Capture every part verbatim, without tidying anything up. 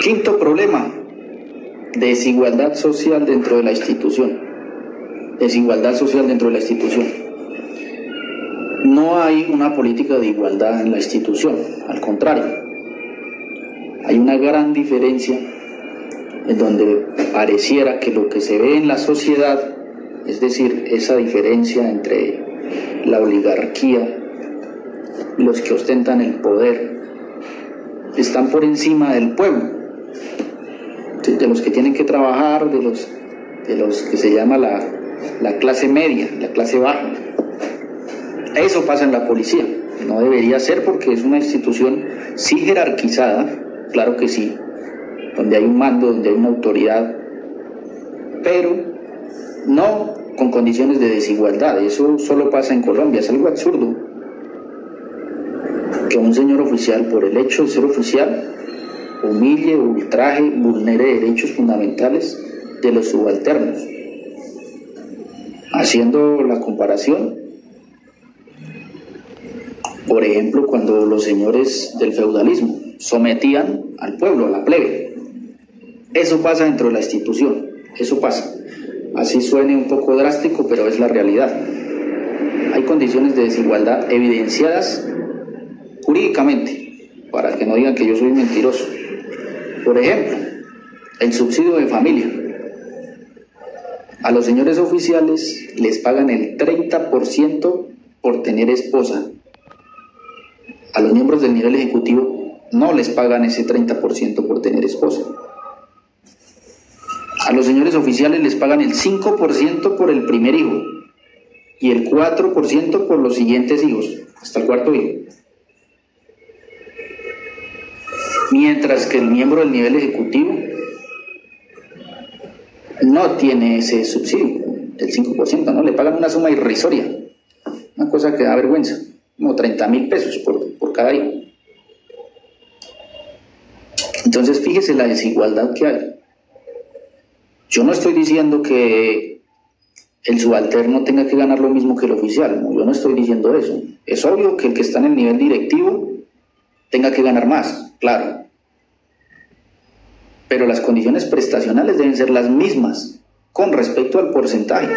Quinto problema, desigualdad social dentro de la institución. Desigualdad social dentro de la institución. No hay una política de igualdad en la institución, al contrario. Hay una gran diferencia en donde pareciera que lo que se ve en la sociedad, es decir, esa diferencia entre la oligarquía y los que ostentan el poder, están por encima del pueblo, de los que tienen que trabajar, de los, de los que se llama la, la clase media, la clase baja. Eso pasa en la policía. No debería ser porque es una institución sí jerarquizada, claro que sí, donde hay un mando, donde hay una autoridad, pero no con condiciones de desigualdad. Eso solo pasa en Colombia. Es algo absurdo que un señor oficial, por el hecho de ser oficial, humille, ultraje, vulnere derechos fundamentales de los subalternos. Haciendo la comparación, por ejemplo, cuando los señores del feudalismo sometían al pueblo, a la plebe. Eso pasa dentro de la institución, eso pasa. Así suene un poco drástico, pero es la realidad. Hay condiciones de desigualdad evidenciadas jurídicamente, para que no digan que yo soy mentiroso. Por ejemplo, el subsidio de familia. A los señores oficiales les pagan el treinta por ciento por tener esposa. A los miembros del nivel ejecutivo no les pagan ese treinta por ciento por tener esposa. A los señores oficiales les pagan el cinco por ciento por el primer hijo y el cuatro por ciento por los siguientes hijos, hasta el cuarto hijo. Mientras que el miembro del nivel ejecutivo no tiene ese subsidio del cinco por ciento, ¿no? Le pagan una suma irrisoria, una cosa que da vergüenza, como treinta mil pesos por, por cada hijo. Entonces fíjese la desigualdad que hay. Yo no estoy diciendo que el subalterno tenga que ganar lo mismo que el oficial, no, yo no estoy diciendo eso. Es obvio que el que está en el nivel directivo tenga que ganar más, claro. Pero las condiciones prestacionales deben ser las mismas con respecto al porcentaje.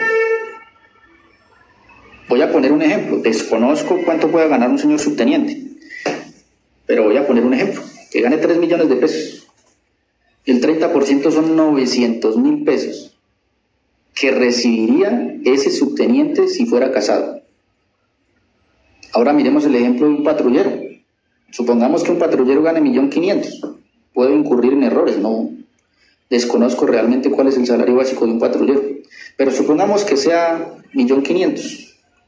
Voy a poner un ejemplo. Desconozco cuánto pueda ganar un señor subteniente, pero voy a poner un ejemplo. Que gane tres millones de pesos. El treinta por ciento son novecientos mil pesos que recibiría ese subteniente si fuera casado. Ahora miremos el ejemplo de un patrullero. Supongamos que un patrullero gane un millón quinientos mil. Puedo incurrir en errores, no desconozco realmente cuál es el salario básico de un patrullero, pero supongamos que sea un millón quinientos mil.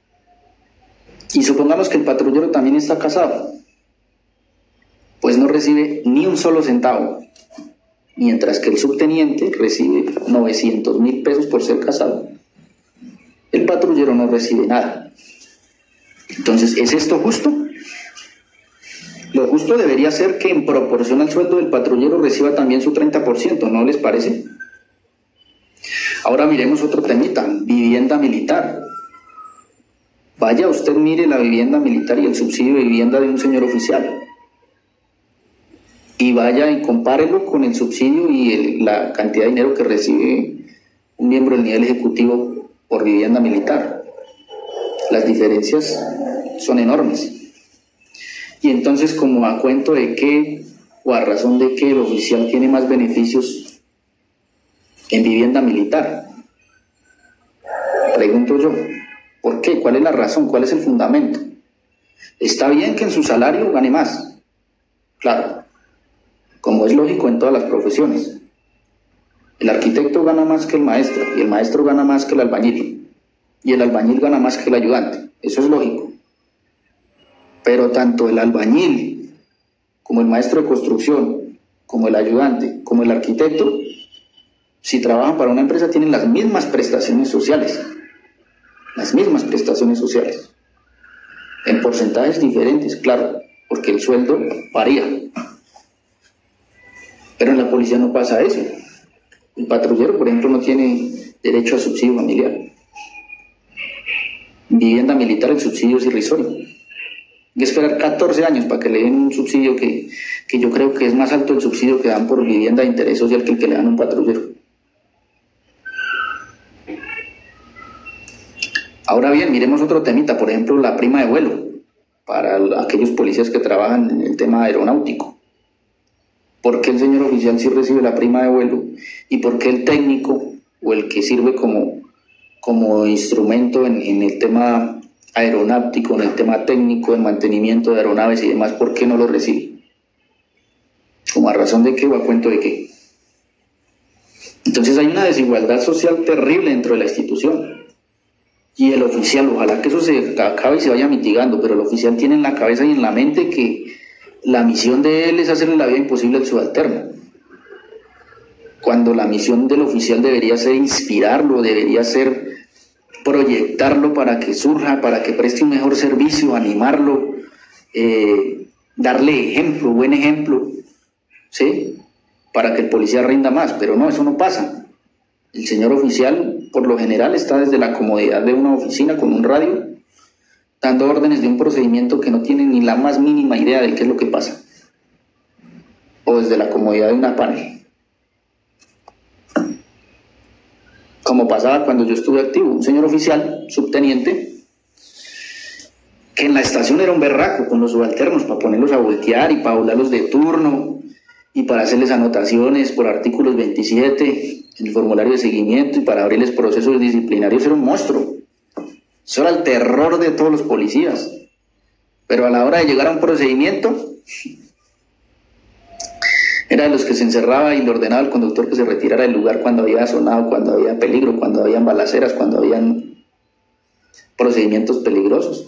Y supongamos que el patrullero también está casado, pues no recibe ni un solo centavo, mientras que el subteniente recibe novecientos mil pesos por ser casado. El patrullero no recibe nada. Entonces, ¿es esto justo? Lo justo debería ser que en proporción al sueldo del patrullero reciba también su treinta por ciento, ¿no les parece? Ahora miremos otro temita, vivienda militar. Vaya usted, mire la vivienda militar y el subsidio de vivienda de un señor oficial. Y vaya y compárelo con el subsidio y el, la cantidad de dinero que recibe un miembro del nivel ejecutivo por vivienda militar. Las diferencias son enormes. Y entonces, como a cuento de qué o a razón de qué el oficial tiene más beneficios en vivienda militar. Pregunto yo, ¿por qué? ¿Cuál es la razón? ¿Cuál es el fundamento? Está bien que en su salario gane más, claro, como es lógico en todas las profesiones. El arquitecto gana más que el maestro, y el maestro gana más que el albañil, y el albañil gana más que el ayudante, eso es lógico. Pero tanto el albañil, como el maestro de construcción, como el ayudante, como el arquitecto, si trabajan para una empresa tienen las mismas prestaciones sociales, las mismas prestaciones sociales, en porcentajes diferentes, claro, porque el sueldo varía. Pero en la policía no pasa eso. El patrullero, por ejemplo, no tiene derecho a subsidio familiar. Vivienda militar, el subsidio es irrisorio. Hay que esperar catorce años para que le den un subsidio que, que yo creo que es más alto el subsidio que dan por vivienda de interés social que el que le dan a un patrullero. Ahora bien, miremos otro temita, por ejemplo, la prima de vuelo, para aquellos policías que trabajan en el tema aeronáutico. ¿Por qué el señor oficial sí recibe la prima de vuelo? ¿Y por qué el técnico o el que sirve como, como instrumento en, en el tema aeronáutico, en el tema técnico, en mantenimiento de aeronaves y demás, por qué no lo recibe? ¿Como a razón de qué o a cuento de qué? Entonces hay una desigualdad social terrible dentro de la institución. Y el oficial, ojalá que eso se acabe y se vaya mitigando, pero el oficial tiene en la cabeza y en la mente que la misión de él es hacerle la vida imposible al subalterno, cuando la misión del oficial debería ser inspirarlo, debería ser proyectarlo para que surja, para que preste un mejor servicio, animarlo, eh, darle ejemplo, buen ejemplo, ¿sí? Para que el policía rinda más, pero no, eso no pasa. El señor oficial, por lo general, está desde la comodidad de una oficina con un radio, dando órdenes de un procedimiento que no tiene ni la más mínima idea de qué es lo que pasa. O desde la comodidad de una panel. Como pasaba cuando yo estuve activo, un señor oficial, subteniente, que en la estación era un berraco con los subalternos para ponerlos a voltear y para hablarlos de turno y para hacerles anotaciones por artículos veintisiete en el formulario de seguimiento y para abrirles procesos disciplinarios. Era un monstruo. Eso era el terror de todos los policías. Pero a la hora de llegar a un procedimiento, era de los que se encerraba y le ordenaba al conductor que se retirara del lugar cuando había sonado, cuando había peligro, cuando habían balaceras, cuando habían procedimientos peligrosos.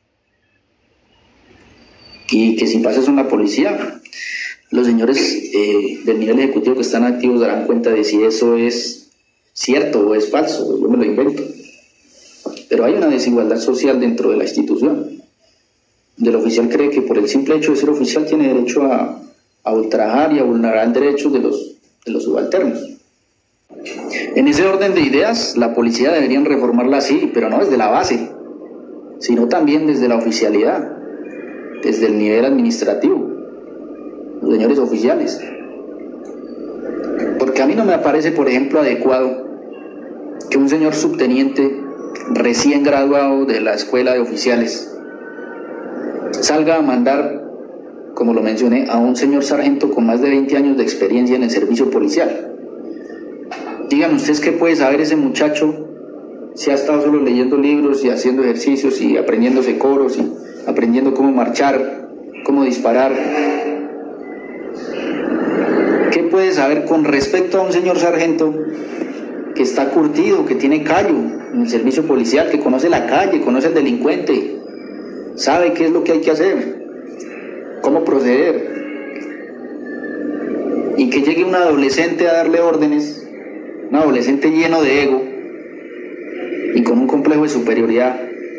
Y que si pasa eso en la policía, los señores eh, del nivel ejecutivo que están activos darán cuenta de si eso es cierto o es falso, yo me lo invento. Pero hay una desigualdad social dentro de la institución. El oficial cree que por el simple hecho de ser oficial tiene derecho a, a ultrajar y a vulnerar derechos de los, de los subalternos. En ese orden de ideas, la policía deberían reformarla así, pero no desde la base, sino también desde la oficialidad, desde el nivel administrativo. Los señores oficiales, porque a mí no me parece, por ejemplo, adecuado que un señor subteniente recién graduado de la escuela de oficiales salga a mandar, como lo mencioné, a un señor sargento con más de veinte años de experiencia en el servicio policial. Díganme ustedes qué puede saber ese muchacho si ha estado solo leyendo libros y haciendo ejercicios y aprendiéndose coros y aprendiendo cómo marchar, cómo disparar. ¿Qué puede saber con respecto a un señor sargento que está curtido, que tiene callo en el servicio policial, que conoce la calle, conoce al delincuente, sabe qué es lo que hay que hacer, cómo proceder? Y que llegue un adolescente a darle órdenes, un adolescente lleno de ego y con un complejo de superioridad,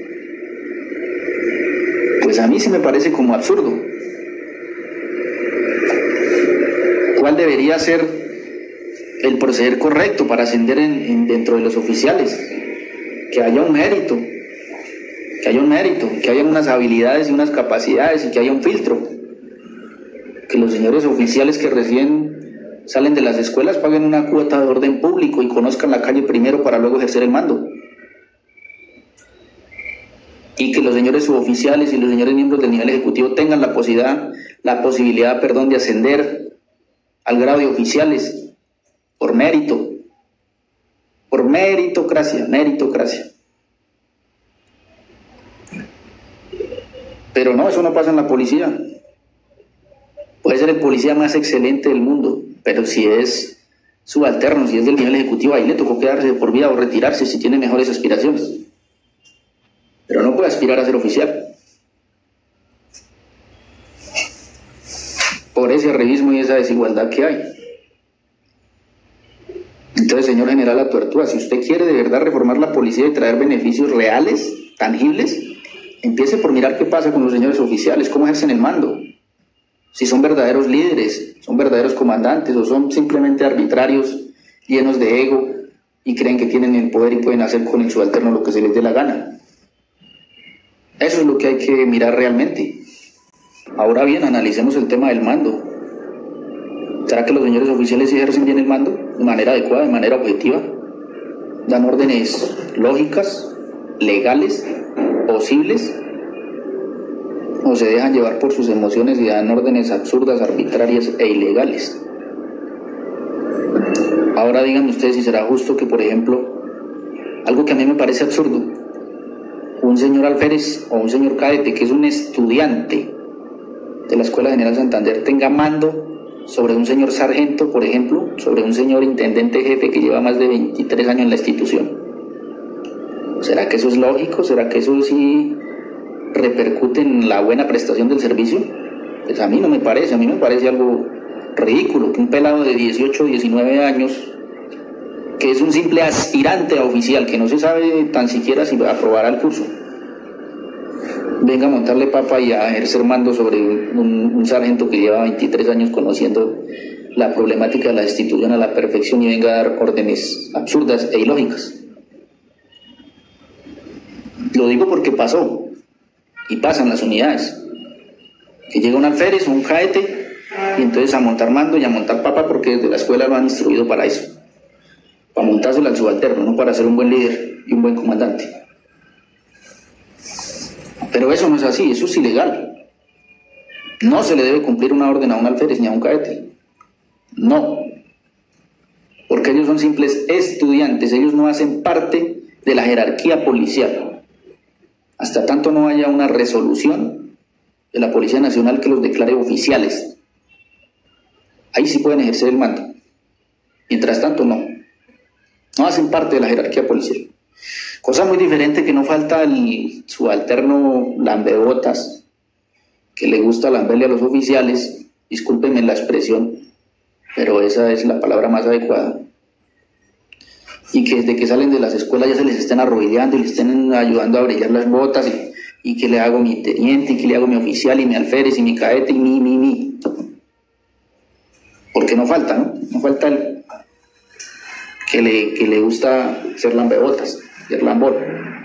pues a mí sí me parece como absurdo. ¿Cuál debería ser el proceder correcto para ascender en, en, dentro de los oficiales? Que haya un mérito, que haya un mérito, que haya unas habilidades y unas capacidades y que haya un filtro. Que los señores oficiales que recién salen de las escuelas paguen una cuota de orden público y conozcan la calle primero para luego ejercer el mando. Y que los señores suboficiales y los señores miembros del nivel ejecutivo tengan la posibilidad, la posibilidad, perdón, de ascender al grado de oficiales por mérito, por meritocracia, meritocracia. Pero no, eso no pasa en la policía. Puede ser el policía más excelente del mundo, pero si es subalterno, si es del nivel ejecutivo, ahí le tocó quedarse por vida o retirarse si tiene mejores aspiraciones. Pero no puede aspirar a ser oficial. Por ese arribismo y esa desigualdad que hay. Entonces, señor general Atuertúa, si usted quiere de verdad reformar la policía y traer beneficios reales, tangibles, empiece por mirar qué pasa con los señores oficiales, cómo ejercen el mando. Si son verdaderos líderes, son verdaderos comandantes o son simplemente arbitrarios, llenos de ego y creen que tienen el poder y pueden hacer con el subalterno lo que se les dé la gana. Eso es lo que hay que mirar realmente. Ahora bien, analicemos el tema del mando. ¿Será que los señores oficiales sí ejercen bien el mando de manera adecuada, de manera objetiva? ¿Dan órdenes lógicas, legales, posibles? ¿O se dejan llevar por sus emociones y dan órdenes absurdas, arbitrarias e ilegales? Ahora díganme ustedes si será justo que, por ejemplo, algo que a mí me parece absurdo, un señor alférez o un señor cadete que es un estudiante de la Escuela General Santander tenga mando sobre un señor sargento, por ejemplo, sobre un señor intendente jefe que lleva más de veintitrés años en la institución. ¿Será que eso es lógico? ¿Será que eso sí repercute en la buena prestación del servicio? Pues a mí no me parece, a mí me parece algo ridículo que un pelado de dieciocho o diecinueve años, que es un simple aspirante a oficial, que no se sabe tan siquiera si aprobará el curso, venga a montarle papa y a ejercer mando sobre un, un sargento que lleva veintitrés años conociendo la problemática de la destitución a la perfección y venga a dar órdenes absurdas e ilógicas. Lo digo porque pasó y pasan las unidades, que llega un alférez o un cadete y entonces a montar mando y a montar papa porque desde la escuela lo han instruido para eso, para montárselo al subalterno, no para ser un buen líder y un buen comandante. Pero eso no es así, eso es ilegal. No se le debe cumplir una orden a un alférez ni a un cadete. No. Porque ellos son simples estudiantes, ellos no hacen parte de la jerarquía policial. Hasta tanto no haya una resolución de la Policía Nacional que los declare oficiales. Ahí sí pueden ejercer el mando. Mientras tanto, no. No hacen parte de la jerarquía policial. Cosa muy diferente, que no falta el subalterno lambebotas, que le gusta lamberle a los oficiales, discúlpenme la expresión, pero esa es la palabra más adecuada, y que desde que salen de las escuelas ya se les estén arrodillando y les estén ayudando a brillar las botas, y, y que le hago mi teniente, y que le hago mi oficial, y mi alférez, y mi cadete, y mi, mi, mi. Porque no falta, ¿no? No falta el que le, que le gusta ser lambebotas, ser lambón.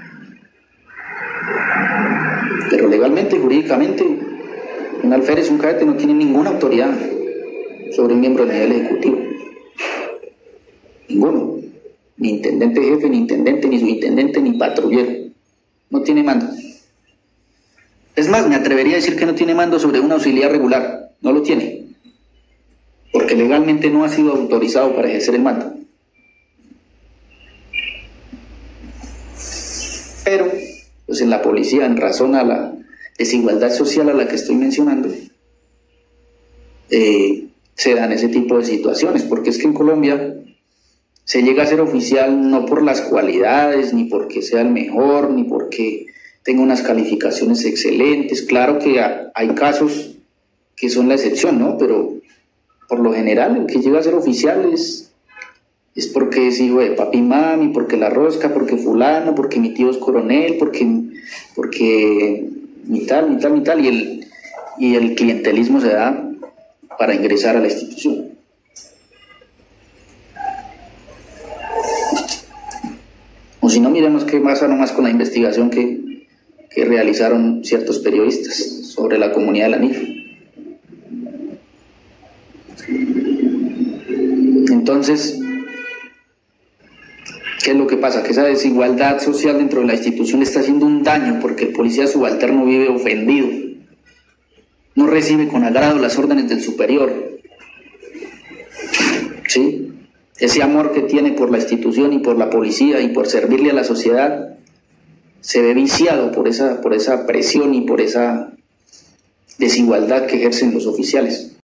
Pero legalmente y jurídicamente, un alférez, un cadete no tiene ninguna autoridad sobre un miembro de nivel ejecutivo. Ninguno. Ni intendente jefe, ni intendente, ni subintendente, ni patrullero. No tiene mando. Es más, me atrevería a decir que no tiene mando sobre un auxiliar regular. No lo tiene. Porque legalmente no ha sido autorizado para ejercer el mando. Pero, pues en la policía, en razón a la desigualdad social a la que estoy mencionando, eh, se dan ese tipo de situaciones, porque es que en Colombia se llega a ser oficial no por las cualidades, ni porque sea el mejor, ni porque tenga unas calificaciones excelentes. Claro que hay casos que son la excepción, ¿no? Pero por lo general el que llega a ser oficial es... es porque es hijo de papi y mami, porque la rosca, porque fulano, porque mi tío es coronel, porque, porque mi tal, mi tal, mi tal, y el, y el clientelismo se da para ingresar a la institución. O si no, miremos qué pasa nomás con la investigación que, que realizaron ciertos periodistas sobre la comunidad del Anillo. Entonces, ¿qué es lo que pasa? Que esa desigualdad social dentro de la institución le está haciendo un daño, porque el policía subalterno vive ofendido, no recibe con agrado las órdenes del superior, ¿sí? Ese amor que tiene por la institución y por la policía y por servirle a la sociedad se ve viciado por esa, por esa presión y por esa desigualdad que ejercen los oficiales.